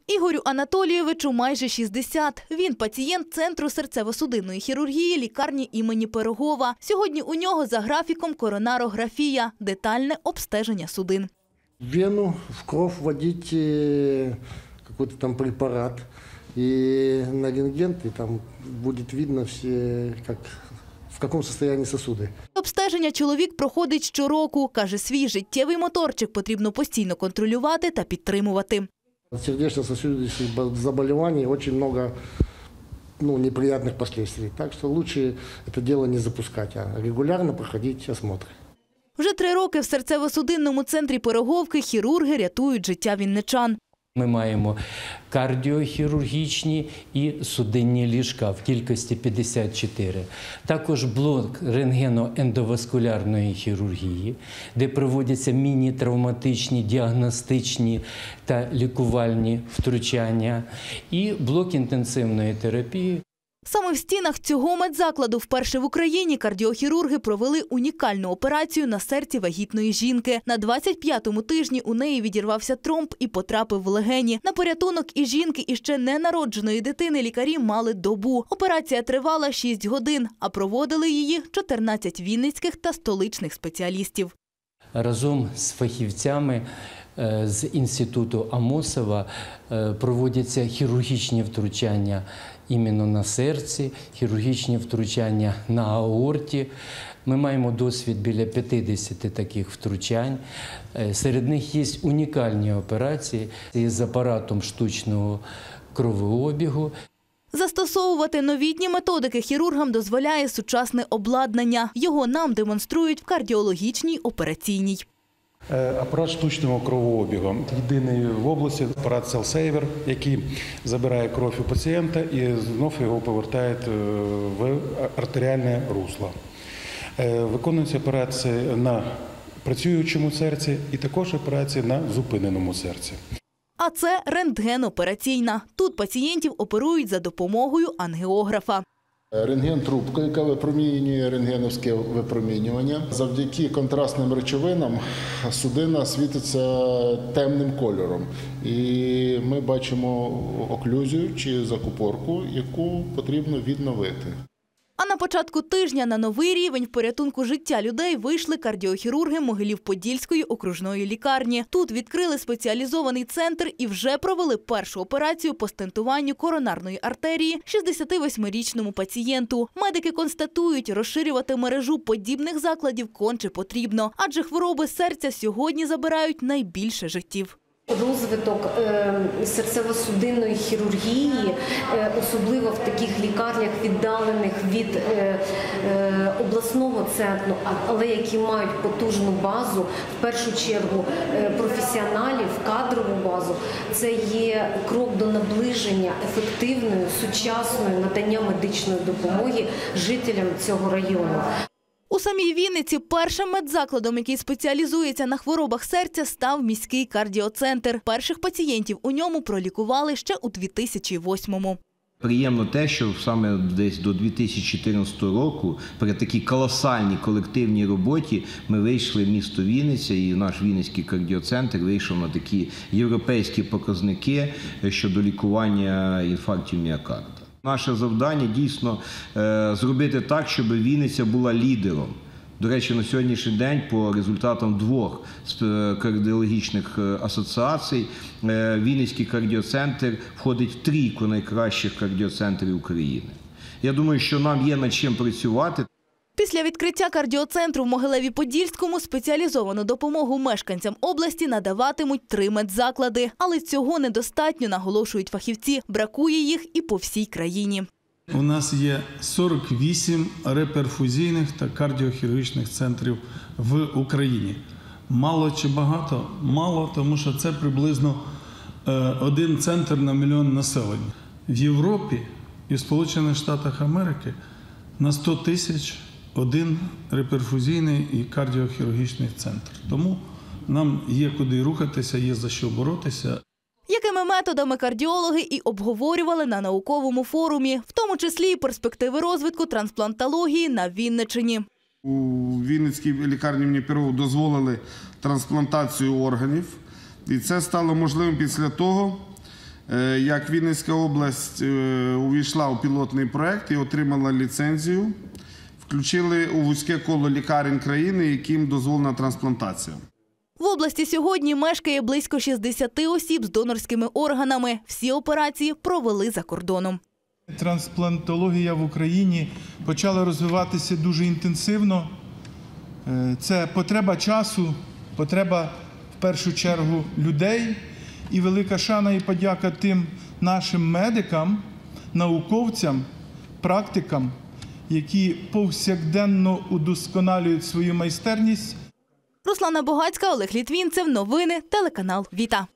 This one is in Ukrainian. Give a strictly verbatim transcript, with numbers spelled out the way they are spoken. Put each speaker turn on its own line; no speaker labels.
Ігорю Анатолійовичу майже шістдесят. Він пацієнт Центру серцево-судинної хірургії лікарні імені Пирогова. Сьогодні у нього за графіком коронарографія – детальне обстеження судин.
В вену, в кров вводить какой-то там препарат. И на рентген там будет видно все, как, в каком состоянии сосуды.
Обстеження чоловік проходить щороку. Каже, свій життєвий моторчик потрібно постійно контролювати та підтримувати.
Сердечно-сосудистых заболеваний очень много ну, неприятных последствий. Так что лучше это дело не запускать, а регулярно проходить осмотры.
Вже три роки в серцево-судинному центрі Пироговки хірурги рятують життя вінничан.
Ми маємо кардіохірургічні і судинні ліжка в кількості п'ятдесят чотири. Також блок рентгено-ендоваскулярної хірургії, де проводяться міні-травматичні, діагностичні та лікувальні втручання, і блок інтенсивної терапії.
Саме в стінах цього медзакладу вперше в Україні кардіохірурги провели унікальну операцію на серці вагітної жінки. На двадцять п'ятому тижні у неї відірвався тромб і потрапив в легені. На порятунок і жінки, і ще ненародженої дитини лікарі мали добу. Операція тривала шість годин, а проводили її чотирнадцять вінницьких та столичних спеціалістів.
Разом з фахівцями з інституту Амосова проводяться хірургічні втручання іменно на серці, хірургічні втручання на аорті. Ми маємо досвід біля п'ятдесят таких втручань. Серед них є унікальні операції з апаратом штучного кровообігу.
Застосовувати новітні методики хірургам дозволяє сучасне обладнання. Його нам демонструють в кардіологічній операційній.
Апарат штучного кровообігу. Єдиний в області апарат SellSaver, який забирає кров у пацієнта і знов його повертає в артеріальне русло. Виконуються операції на працюючому серці і також операції на зупиненому серці.
А це рентген-операційна. Тут пацієнтів оперують за допомогою ангіографа.
Рентген-трубка, яка випромінює рентгеновське випромінювання. Завдяки контрастним речовинам судина світиться темним кольором. І ми бачимо оклюзію чи закупорку, яку потрібно відновити.
А на початку тижня на новий рівень в порятунку життя людей вийшли кардіохірурги Могилів-Подільської окружної лікарні. Тут відкрили спеціалізований центр і вже провели першу операцію по стентуванню коронарної артерії шістдесятивосьмирічному пацієнту. Медики констатують, розширювати мережу подібних закладів конче потрібно, адже хвороби серця сьогодні забирають найбільше життів.
Розвиток серцево-судинної хірургії, особливо в таких лікарнях, віддалених від обласного центру, але які мають потужну базу, в першу чергу професіоналів, кадрову базу, це є крок до наближення ефективної, сучасної надання медичної допомоги жителям цього району.
У самій Вінниці першим медзакладом, який спеціалізується на хворобах серця, став міський кардіоцентр. Перших пацієнтів у ньому пролікували ще у дві тисячі восьмому.
Приємно те, що саме десь до дві тисячі чотирнадцятого року при такій колосальній колективній роботі ми вийшли в місто Вінниця, і наш Вінницький кардіоцентр вийшов на такі європейські показники щодо лікування інфарктів міокарда. Наше завдання дійсно зробити так, щоб Вінниця була лідером. До речі, на сьогоднішній день по результатам двох кардіологічних асоціацій Вінницький кардіоцентр входить в трійку найкращих кардіоцентрів України. Я думаю, що нам є над чим працювати.
Після відкриття кардіоцентру в Могилеві-Подільському спеціалізовану допомогу мешканцям області надаватимуть три медзаклади. Але цього недостатньо, наголошують фахівці. Бракує їх і по всій країні.
У нас є сорок вісім реперфузійних та кардіохірургічних центрів в Україні. Мало чи багато? Мало, тому що це приблизно один центр на мільйон населення. В Європі і в Сполучених Штатах Америки на сто тисяч один реперфузійний і кардіохірургічний центр. Тому нам є куди рухатися, є за що боротися.
Якими методами кардіологи і обговорювали на науковому форумі, в тому числі і перспективи розвитку трансплантології на Вінниччині.
У Вінницькій лікарні імені Пирогова дозволили трансплантацію органів. І це стало можливим після того, Е, Як Вінницька область е, увійшла у пілотний проект і отримала ліцензію, включили у вузьке коло лікарень країни, яким дозволена трансплантація.
В області сьогодні мешкає близько шістдесят осіб з донорськими органами. Всі операції провели за кордоном.
Трансплантологія в Україні почала розвиватися дуже інтенсивно. Це потреба часу, потреба в першу чергу людей і велика шана і подяка тим нашим медикам, науковцям, практикам, які повсякденно удосконалюють свою майстерність.
Руслана Богацька, Олег Літвінцев. Новини. Телеканал «Віта».